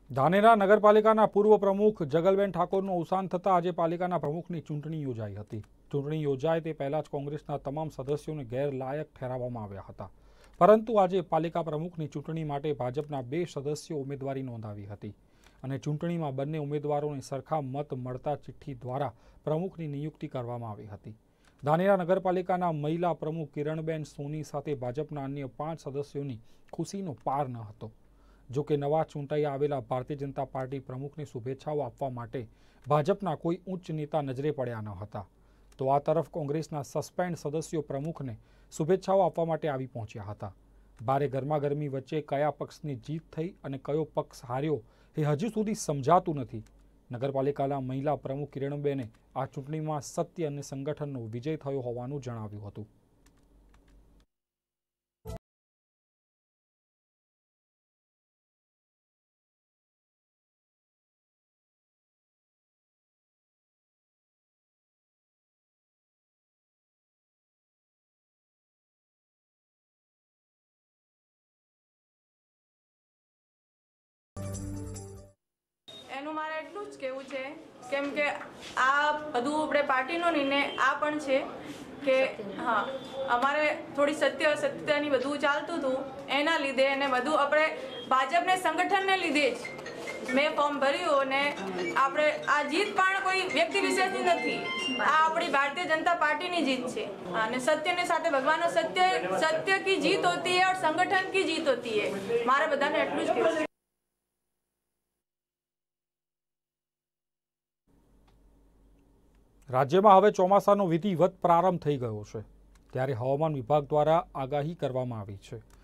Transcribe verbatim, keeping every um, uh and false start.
ધાનેરા નગરપાલિકાના પૂર્વ પ્રમુખ જગલબેન ઠાકોરનું અવસાન થતાં આજે પાલિકાના પ્રમુખની ચૂંટણી યોજાઈ હતી। ચૂંટણી યોજાય તે પહેલા જ કોંગ્રેસના તમામ સદસ્યોને ગેરલાયક ઠેરવવામાં આવ્યા હતા, પરંતુ આજે પાલિકા પ્રમુખની ચૂંટણી માટે ભાજપના બે સદસ્યો ઉમેદવારી નોંધાવી હતી અને ચૂંટણીમાં બંને ઉમેદવારોને સરખા મત મળતા ચિઠ્ઠી દ્વારા પ્રમુખની નિયુક્તિ કરવામાં આવી હતી। ધાનેરા નગરપાલિકાના મહિલા પ્રમુખ કિરણબેન સોની સાથે ભાજપના અન્ય પાંચ સદસ્યોની ખુશીનો પાર ન હતો। જો કે નવા ચૂંટાઈ આવેલા ભારતીય જનતા પાર્ટી પ્રમુખને શુભેચ્છાઓ આપવા માટે ભાજપના કોઈ ઉચ્ચ નેતા નજરે પડ્યા ન હતા, તો આ તરફ કોંગ્રેસના સસ્પેન્ડ સદસ્યો પ્રમુખને શુભેચ્છાઓ આપવા માટે આવી પહોંચ્યા હતા। ભારે ગરમાગરમી વચ્ચે કયા પક્ષની જીત થઈ અને કયો પક્ષ હાર્યો એ હજુ સુધી સમજાતું નથી। નગરપાલિકાના મહિલા પ્રમુખ કિરણબેને આ ચૂંટણીમાં સત્ય અને સંગઠનનો વિજય થયો હોવાનું જણાવ્યું હતું। એનું મારે એટલું જ કહેવું છે, કેમ કે આ બધું આપણે પાર્ટીનો નિર્ણય આ પણ છે કે હા અમારે થોડી સત્ય અસત્યની બધું ચાલતું હતું, એના લીધે અને બધું આપણે ભાજપને સંગઠનને લીધે જ મેં ફોર્મ ભર્યું અને આપણે આ જીત પણ કોઈ વ્યક્તિ વિશેષની નથી, આ આપણી ભારતીય જનતા પાર્ટીની જીત છે અને સત્યની સાથે ભગવાનનો સત્ય સત્ય કી જીત હોતી है और संगठन की जीत होती है। મારે બધાને એટલું જ કહેવું છે। રાજ્યમાં હવે ચોમાસાનો વિધિવત પ્રારંભ થઈ ગયો છે, ત્યારે હવામાન વિભાગ દ્વારા આગાહી કરવામાં આવી છે